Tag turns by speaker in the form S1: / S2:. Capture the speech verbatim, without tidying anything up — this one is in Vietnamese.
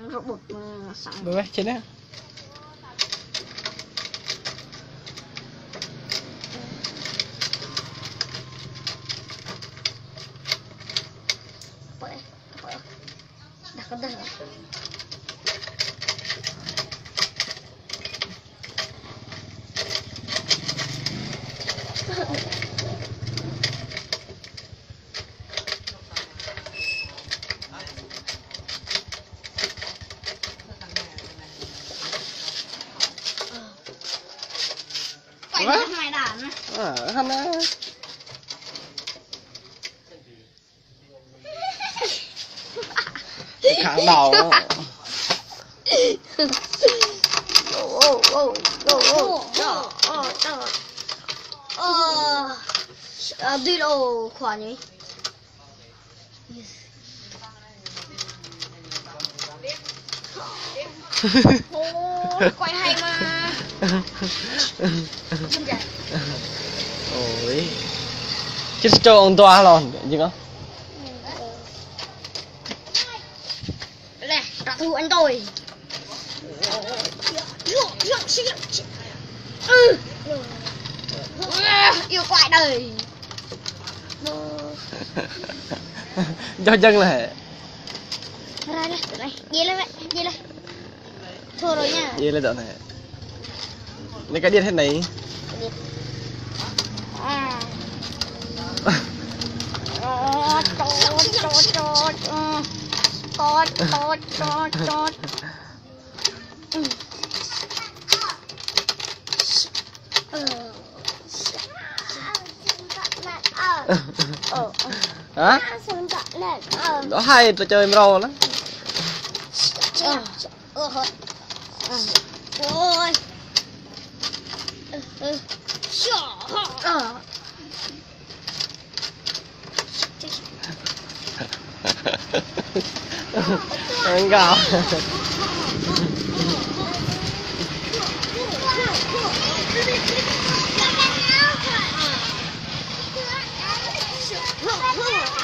S1: robot sang.
S2: Bebek sini.
S1: Apa ya? Apa ya? Dah kedah. Quay ra ngoài đàn á.
S2: À, không á. Kháng đầu.
S1: Ô ô ô ô ô ô ờ đi đâu khoản nhỉ? Ô quay hay mà.
S2: Ôi. Chết cho ông toa lòn gì không?
S1: Này, trả thù anh tôi. Ừ. Yêu quại đời.
S2: Cho chân này.
S1: Ra đây, đây, đi lên vậy, đi lên. Thôi rồi nha.
S2: Đi lên đoạn này. Này cái điện thế này.
S1: À. Ờ, chót, chót, chót. Chót, chót, chót, chót. Ừ. Ờ.
S2: Hả? Đó hay tôi chơi rô lắm.
S1: Ờ. Ờ thôi. Ôi. Ừ. Ờ.
S2: Anh gạo.
S1: Look, look.